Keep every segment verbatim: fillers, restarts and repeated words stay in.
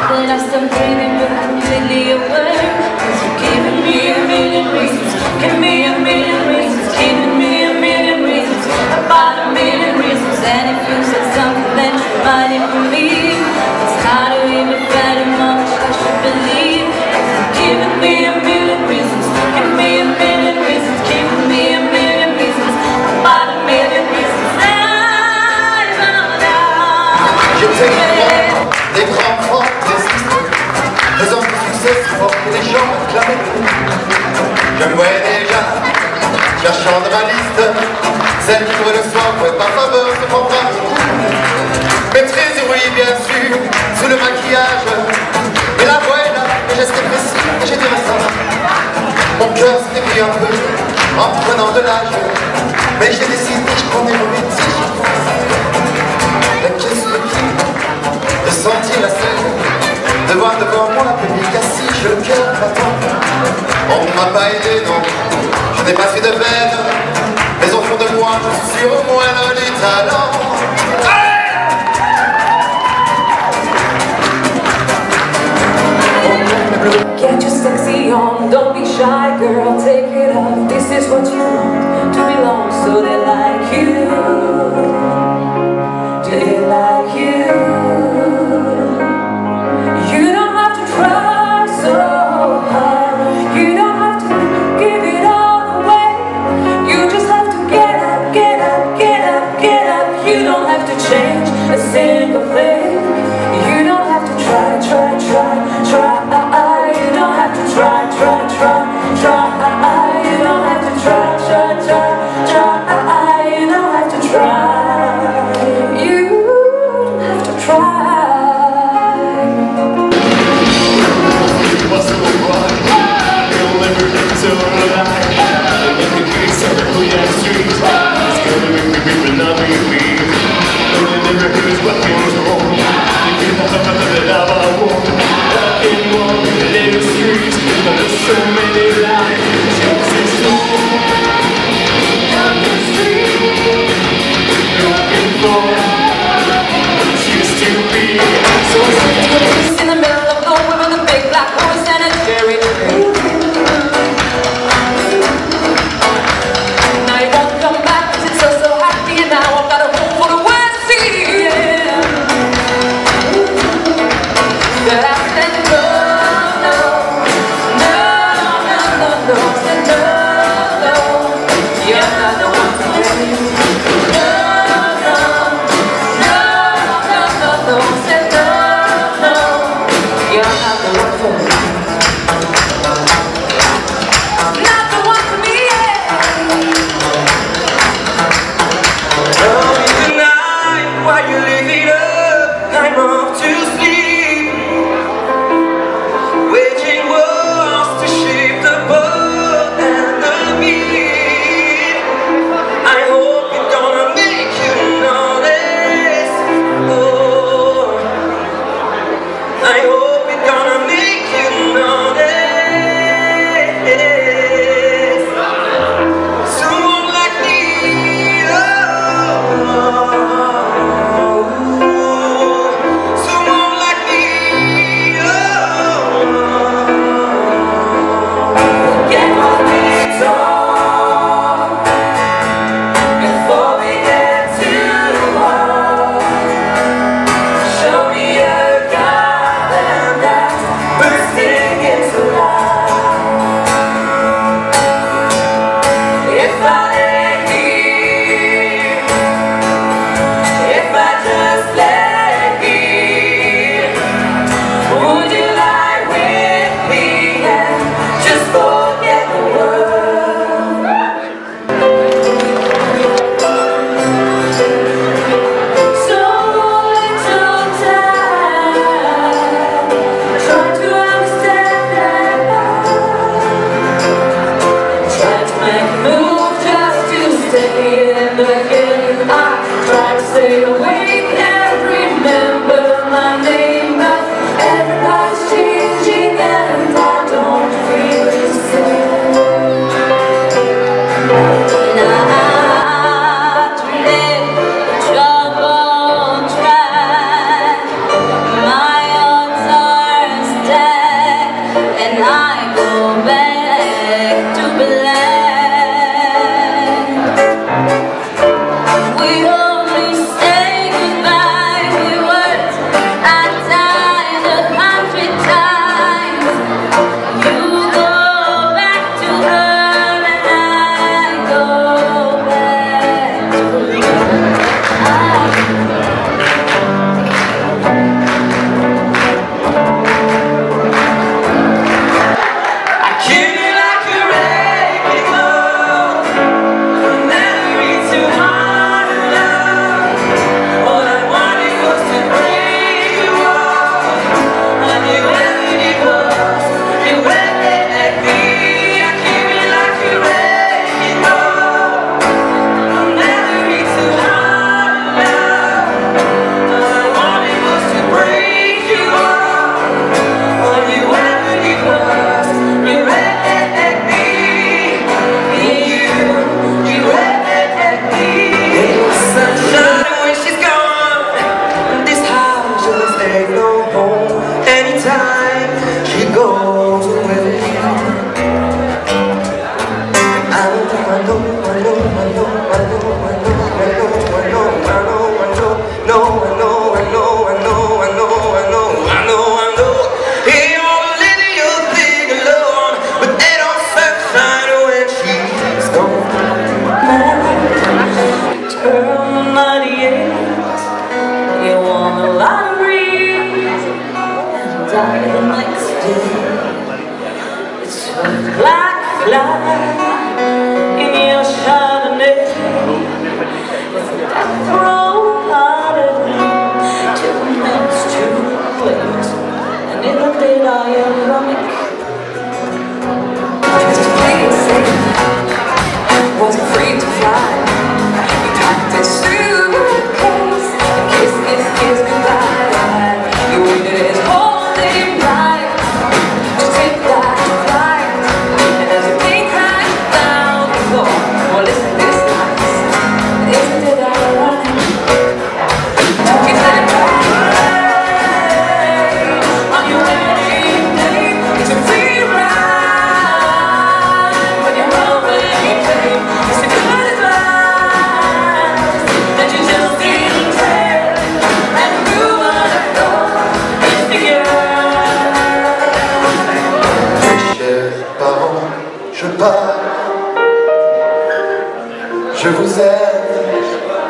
Then I start breathing, but I'm completely aware. Cause you're giving me a million reasons. Give me a million reasons. Giving me a million reasons. About a million reasons. And if you said something that you might even believe, it's hard to even fathom how much I should believe. Cause you're giving me a million reasons. Give me a million reasons. Giving me a million reasons. About a million reasons. I found out. Je t'aime, des grands francs, des histoires, des hommes de succès si forts que les gens acclament. Je me voyais déjà, cherchant dans ma liste, celle qui pourrait le soir, pourrait par faveur se prendre un coup. Maîtrise, oui, bien sûr, sous le maquillage. Et la voix est là, les gestes précis, et j'ai dirais ça. Mon cœur s'est pris un peu, en prenant de l'âge. Mais j'ai décidé, je prenais mon métier. La caisse de qui de sentir la scène, de voir devant moi la public assis, le cœur battant. On ne m'a pas aidé, non, je n'ai pas fait de veine, mais au fond de moi, je suis au moins l'un des talents. Get your sexy on, don't be shy, girl, take it off. This is what you want, to belong, so they like you. Do they like you? You don't have to try so hard. You don't have to give it all away. You just have to get up, get up, get up, get up. You don't have to change a single thing. You don't have to try, try, try, try. You don't have to try, try, try, try. You don't have to try, try, try, try. You don't have to try. You don't have to try. So many lives, just so down the street, looking for what used to be. So in the middle of nowhere with a big black horse and a cherry tree. Now you won't come back 'cause it's so so happy, and now I've got a home for the west sea. Yeah. That I said no, no, no, no, no, no. I said no, no. You're not the one for me. No, no, no, no, no, no. I said no, no. You're not the one for me. Not the one for me, yeah. Tell me tonight why you leave it up. I'm off to sleep, waging wars to shape the boat and the beat. I hope it's gonna make you notice. Oh, I hope it's gonna make you notice. Someone like me, oh, someone like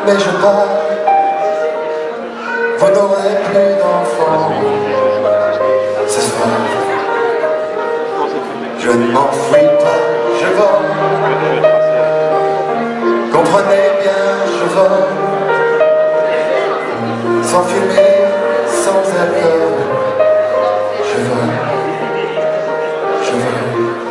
mais je pars. Vous n'aurez plus d'enfants ce soir. Je ne m'enfuis pas, je vole. Comprenez bien, je vole. Sans fumée, sans alcool. Je vole, je vole.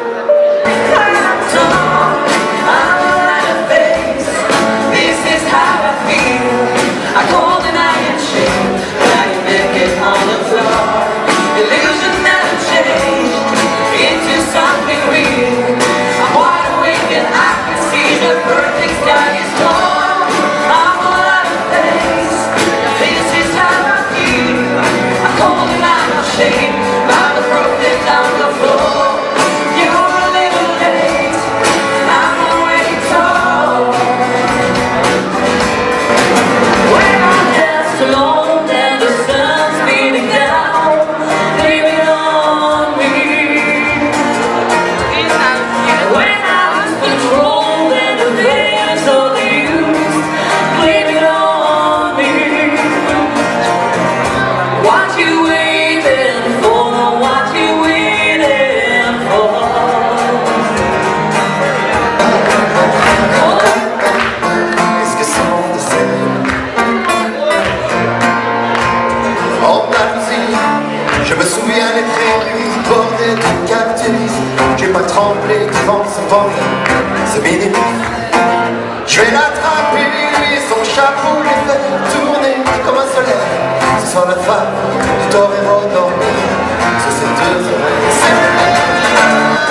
Je me souviens des prairies bordées de cactus. J'ai pas tremblé devant ce bandit, ce minute. Je vais l'attraper, son chapeau lui fait tourner comme un soleil. Ce soir la femme du torero dormir sur ses deux oreilles. C'est là,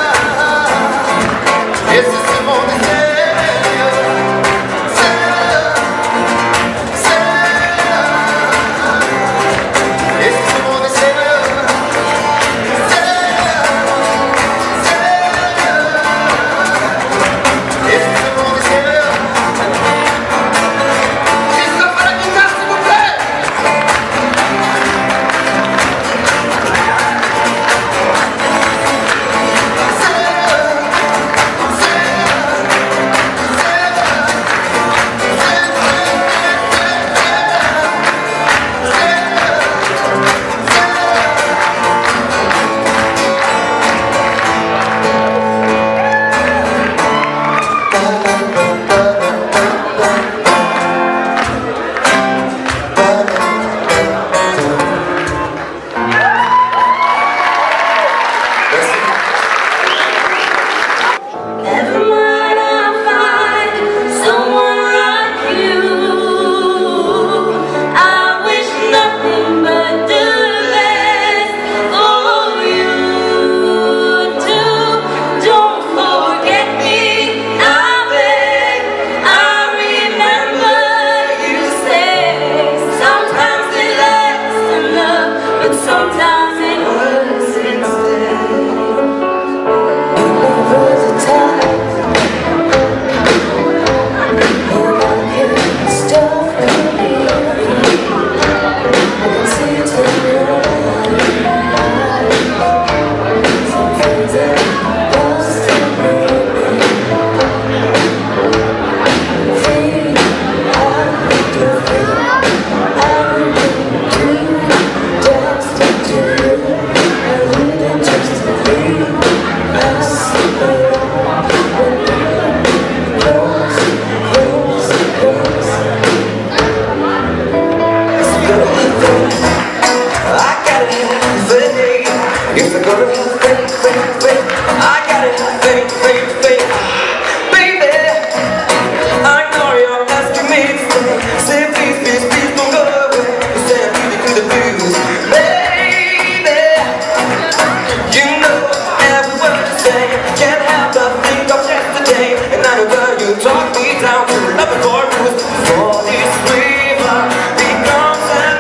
et c'est ce mon désir.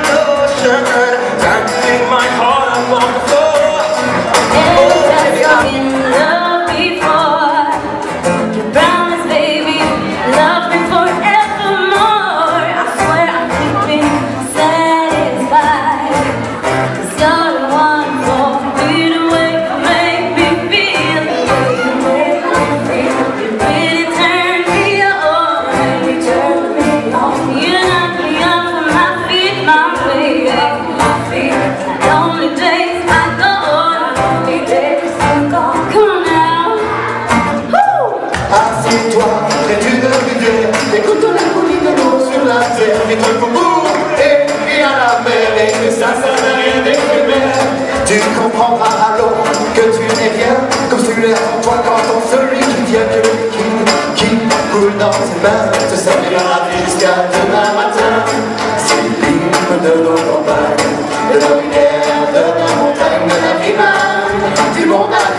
Time to make my heart up on the floor. Oh, les trucs pour bout et puis à la mer et que ça, ça n'a rien d'éphémère. Tu comprendras alors que tu n'es rien, comme celui-là en toi quand on celui qui vient que le liquide qui coule dans tes mains te servira la vie jusqu'à demain matin. C'est l'hymne de nos campagnes, de nos rivières, de nos montagnes, de la vie même du monde.